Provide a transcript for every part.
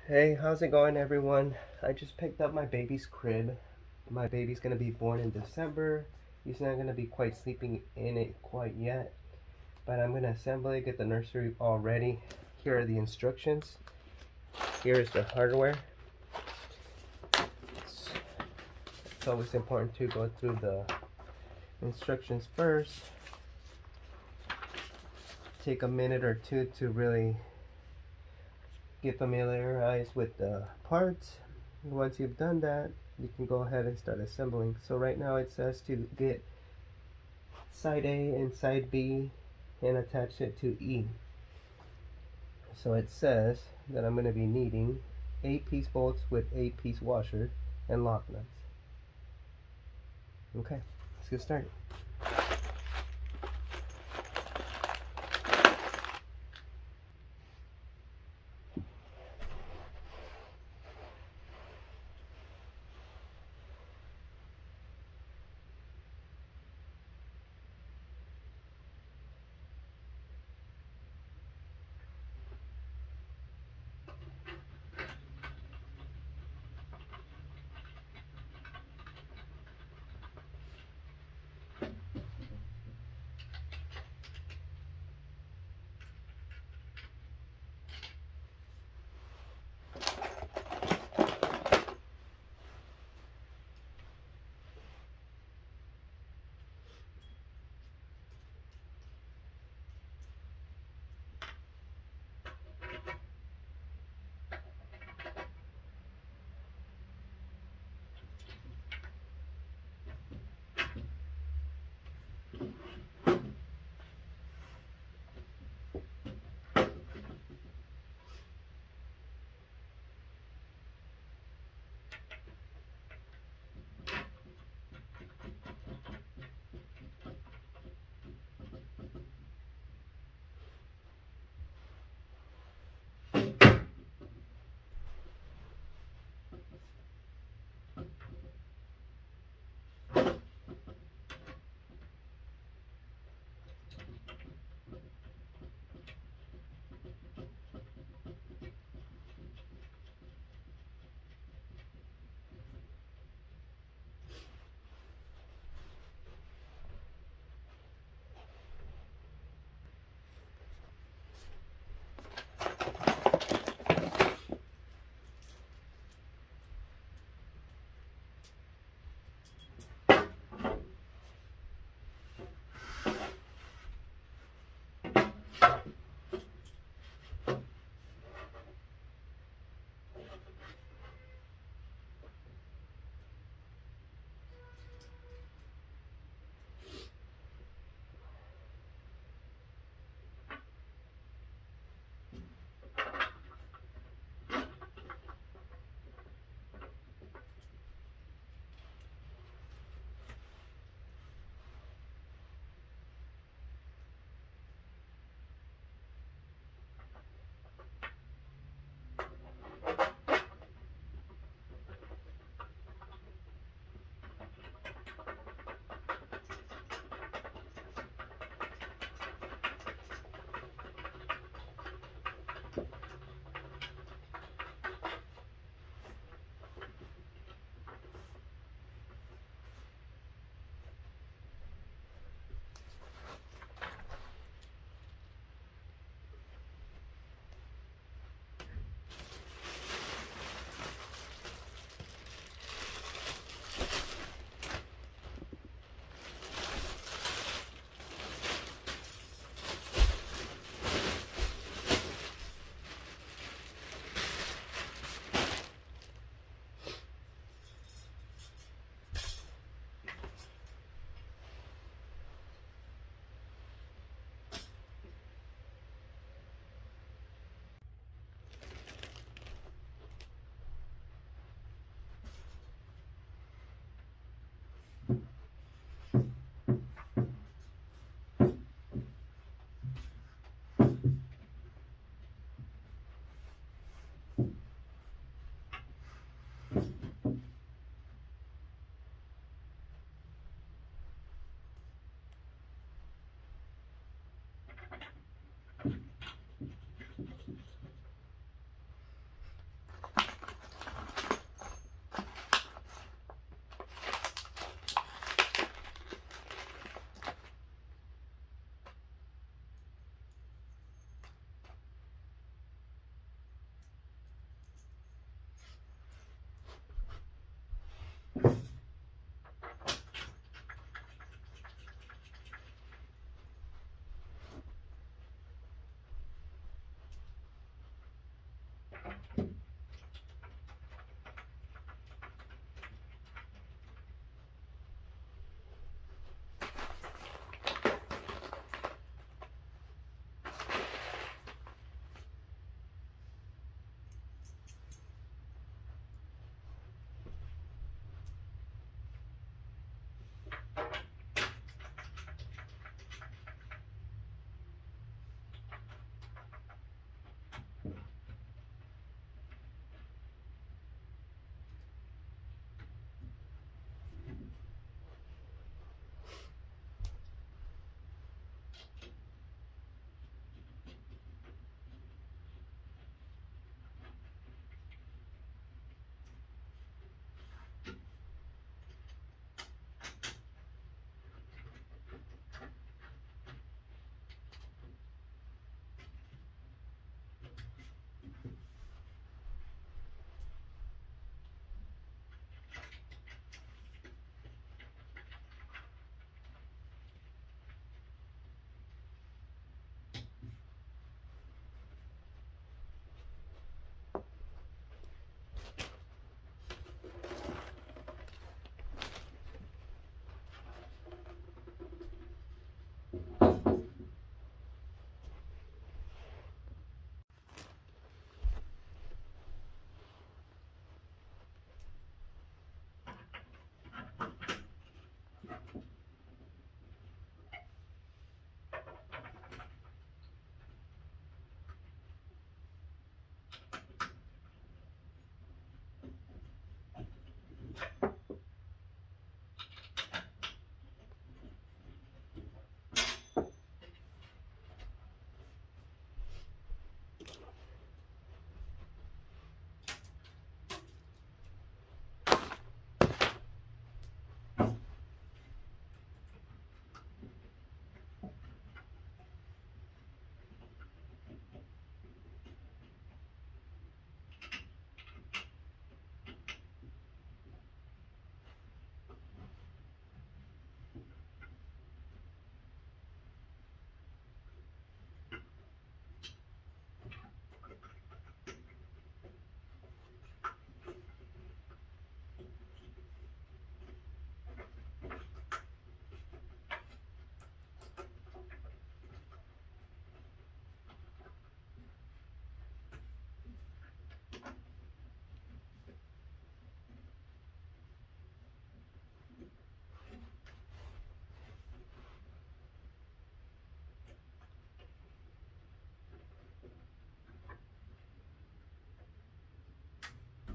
Hey, how's it going, everyone? I just picked up my baby's crib. My baby's gonna be born in December. He's not gonna be quite sleeping in it quite yet, but I'm gonna assemble it, get the nursery all ready. Here are the instructions. Here is the hardware. It's always important to go through the instructions first. Take a minute or two to really get familiarized with the parts. Once you've done that, you can go ahead and start assembling. So right now it says to get side A and side B and attach it to E. So it says that I'm going to be needing 8-piece bolts with 8-piece washer and lock nuts. Okay, let's get started.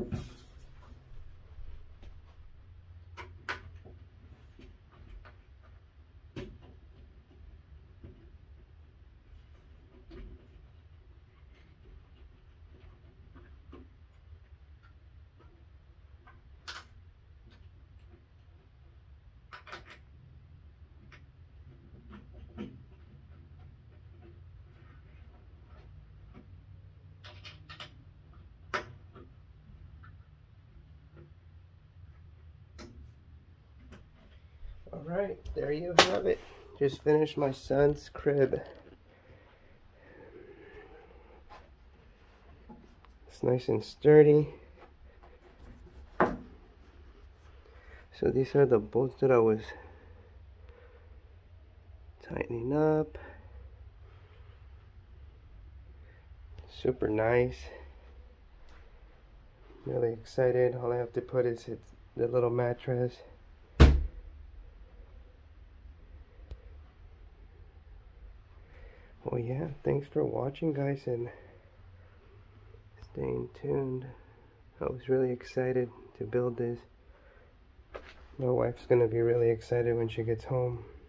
Alright, there you have it. Just finished my son's crib. It's nice and sturdy. So these are the bolts that I was tightening up. Super nice. Really excited. All I have to put is the little mattress. Well, yeah, thanks for watching, guys, and staying tuned. I was really excited to build this. My wife's gonna be really excited when she gets home.